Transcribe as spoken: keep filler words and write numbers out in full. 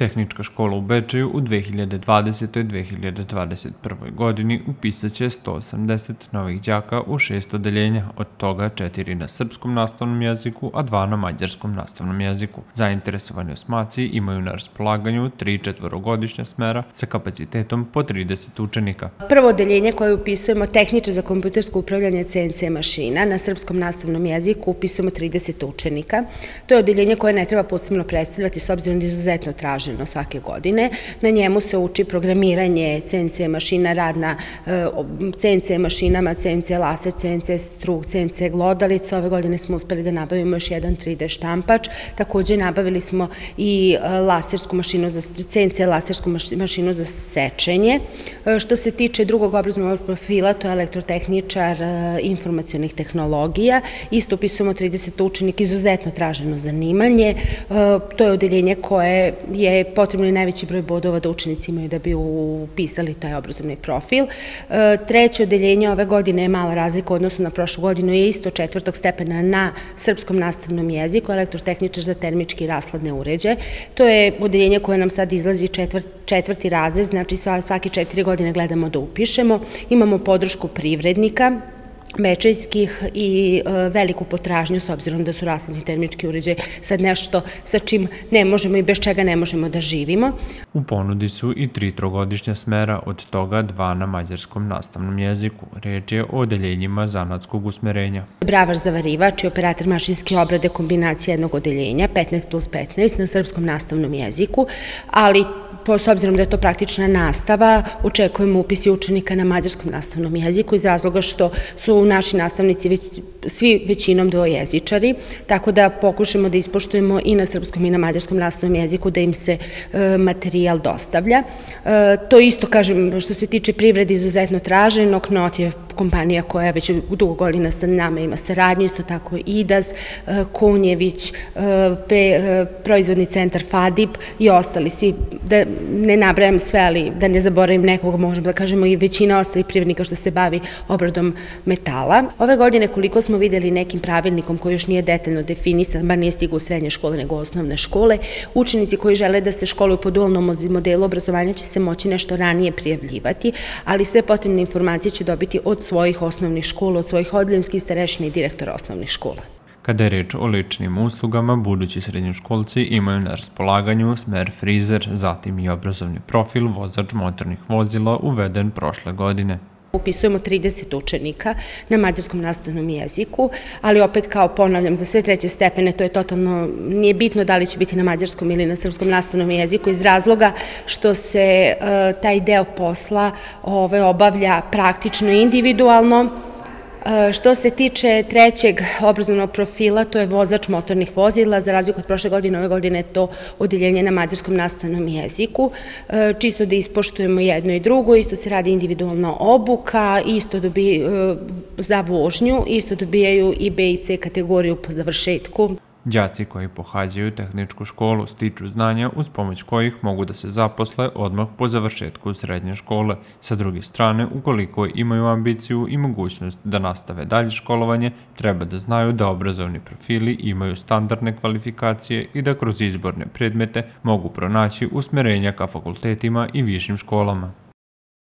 Tehnička škola u Bečeju u dve hiljade dvadesetoj. dve hiljade dvadeset prvoj. godini upisat će sto osamdeset novih đaka u šest odeljenja, od toga četiri na srpskom nastavnom jeziku, a dva na mađarskom nastavnom jeziku. Zainteresovani osmaci imaju na raspolaganju tri četvorogodišnja smera sa kapacitetom po trideset učenika. Prvo odeljenje koje upisujemo, tehničar za kompjutersko upravljanje C N C mašina, na srpskom nastavnom jeziku upisujemo trideset učenika. To je odeljenje koje ne treba posebno predstavljati s obzirom da je izuzetno traženo svake godine. Na njemu se uči programiranje C N C mašina, rad na C N C mašinama, C N C laser, C N C struk, C N C glodalica. Ove godine smo uspeli da nabavimo još jedan tri D štampač. Također nabavili smo i lasersku mašinu za C N C lasersku mašinu za sečenje. Što se tiče drugog obrazovnog profila, to je elektrotehničar informacionih tehnologija. Isto upisujemo trideset učenika, izuzetno traženo zanimanje. To je odeljenje koje je potrebno i najveći broj bodova da učenici imaju da bi upisali taj obrazovni profil. Treće odeljenje ove godine je mala razlika u odnosu na prošlu godinu, je isto četvrtog stepena na srpskom nastavnom jeziku, elektrotehničar za termički rasladne uređaje. To je odeljenje koje nam sad izlazi četvrti razred, znači svaki četiri godine gledamo da upišemo. Imamo podršku privrednika bečejskih i veliku potražnju, s obzirom da su rasladni termički uređaji sad nešto sa čim ne možemo i bez čega ne možemo da živimo. U ponudi su i tri trogodišnja smera, od toga dva na mađarskom nastavnom jeziku. Reč je o odeljenjima zanatskog usmerenja. Bravaš zavarivač i operator mašinske obrade kombinacija jednog odeljenja, petnaest plus petnaest na srpskom nastavnom jeziku, ali s obzirom da je to praktična nastava, očekujemo upisi učenika na mađarskom nastavnom jeziku iz razloga što su naši nastavnici svi većinom dvojezičari, tako da pokušamo da ispoštujemo i na srpskom i na mađarskom nastavnom jeziku da im se materijal dostavlja. To isto, kažem, što se tiče privrede, izuzetno traženo. Knot je kompanija koja već dugo godina sa nama ima saradnju, isto tako I D A Z, Konjević, proizvodni centar Fadip i ostali svi, da ne nabrajam sve, ali da ne zaboravim nekog, možemo da kažemo i većina ostalih privrednika što se bavi obradom metala. Ove godine, koliko smo videli nekim pravilnikom koji još nije detaljno definisan, bar nije stigao u srednje škole nego osnovne škole, učenici koji žele da se školuju po dualnom modelu obrazovanja će se moći nešto ranije prijavljivati, ali sve potrebne informacije će dobiti od svojih osnovnih škola, od svojih odeljinskih starešina i direktora osnovnih škola. Kada je reč o ličnim uslugama, budući srednjoškolci imaju na raspolaganju smer frizer, zatim i obrazovni profil vozač motornih vozila uveden prošle godine. Upisujemo trideset učenika na mađarskom nastavnom jeziku, ali opet, kao ponavljam, za sve treće stepene to je totalno, nije bitno da li će biti na mađarskom ili na srpskom nastavnom jeziku, iz razloga što se taj deo posla obavlja praktično i individualno. Što se tiče trećeg obrazovnog profila, to je vozač motornih vozila, za razliku od prošle godine, ove godine je to odeljenje na mađarskom nastavnom jeziku, čisto da ispoštujemo jedno i drugo, isto se radi individualna obuka, isto za vožnju, isto dobijaju i B i C kategoriju po završetku. Đaci koji pohađaju tehničku školu stiču znanja uz pomoć kojih mogu da se zaposle odmah po završetku srednje škole. Sa druge strane, ukoliko imaju ambiciju i mogućnost da nastave dalje školovanje, treba da znaju da obrazovni profili imaju standardne kvalifikacije i da kroz izborne predmete mogu pronaći usmerenja ka fakultetima i višim školama.